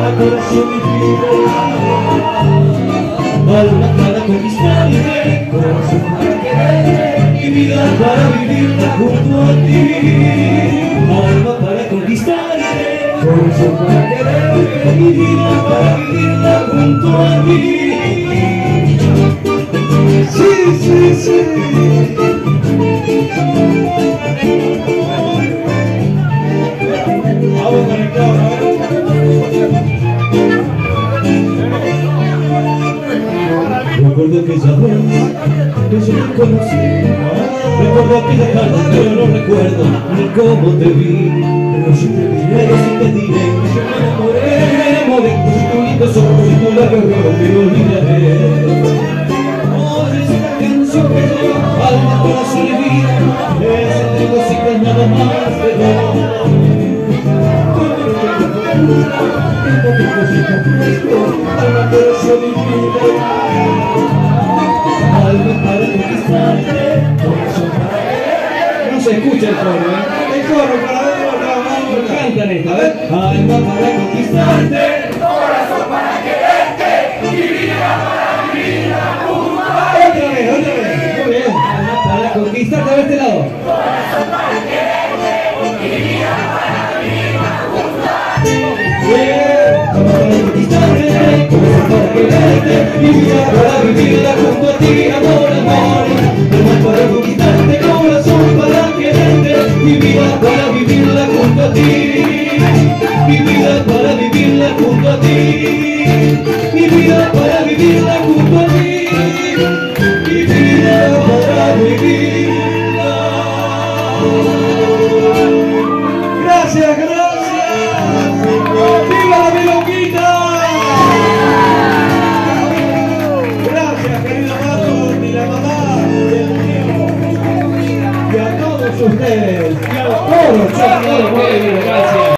corazón y vida, alma para conquistarte, corazón para quererte, y vida para vivirla junto a ti. Alma para conquistarte, corazón para quererte, y vida para vivirla junto a ti. Sí, sí, sí. Vamos conectados, recuerdo aquella vez que yo te conocí. Recuerdo aquella tarde, pero no recuerdo ni cómo te vi. Pero sí te diré que yo me enamoré de tus lindos ojos y tu labio rojo que olvidaré. Esta canción que lleva alma, corazón y vida, es entre cositas nada más de dos. Alma, corazón y vida, alma para conquistarte, corazón para quererte. No se escucha el coro, ¿eh? El coro para ver, cantan esta, ¿ves? Alma para conquistarte, Corazón para quererte, y vida para vivirla junto a ti. otra vez, muy bien. Alma para conquistarte, de este lado. Corazón para quererte, y vida para vivirla junto a ti. Alma para conquistarte, corazón para quererte, y vida para vivirla junto a ti, amor, amor. Alma para conquistarte, corazón para quererte, y vida para vivirla junto a ti. Mi vida para vivirla junto a ti. Mi vida para vivirla junto a ti. Mi vida para vivirla. Gracias, gracias. ¡Viva la milonguita! Gracias, querido Marlon y la mamá del tío. Y a todos ustedes. Y a todos, gracias.